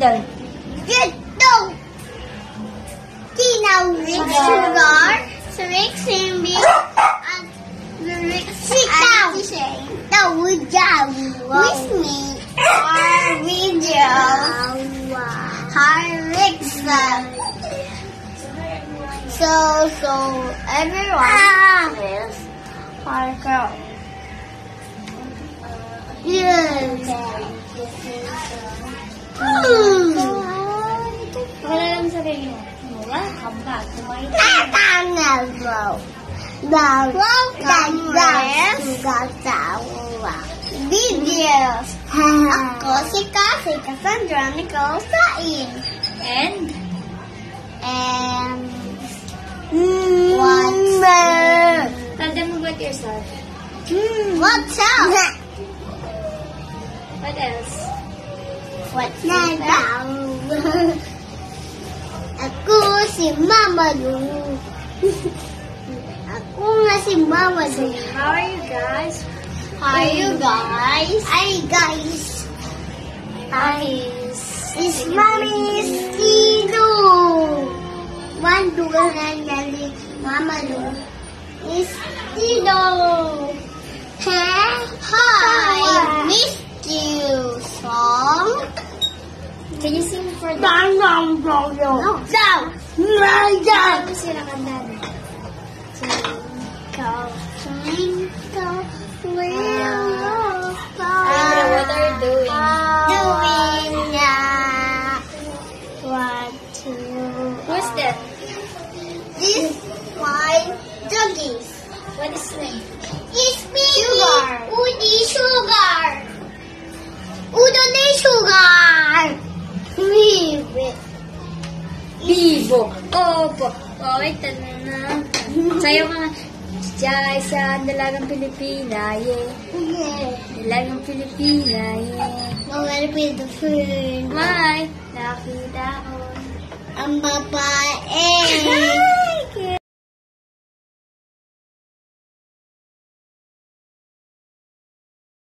daw. Ito. Tinaw with sugar. Rick Simbi. At Rick Sitaw. The Wujaw. With me. Our video. Harrickson. So everyone is Harrickson. Yes. Wala lang sabihin mo. Welcome back to my videos. Ako si Cassandra Nicole Sain. And tell them about yourself. What's up? What else? What's up? Ako si Mama Lu. Ako nga si Mama Lu. How are you guys? Hi guys. Hi guys. Is Mommy Stino. One dual and Mama Lu. Is Stino. Hi. Missed you. Song. Can you sing for them? No. Ano sila kandan? Twinkle, little Sandra, what are you doing? One, two. Who's that? This one, doggies. What is his name? It's me. Sugar. Udi sugar. Udo ni sugar. Bibo. Opo. Okay, tanong na. Sayo ka nga. Diyan sa Dalagang Pilipina, yeah. Dalagang Pilipina, yeah. Mga Pilipina. May nakita ko Ang babae.